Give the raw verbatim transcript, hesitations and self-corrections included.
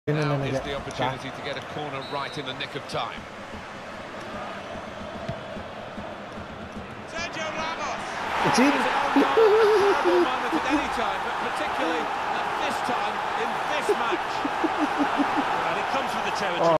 Now is the opportunity back. to get a corner right in the nick of time. Sergio Ramos! It's in! It's an own moment at any time, but particularly at this time in this match. Well, it comes with the territory. Oh.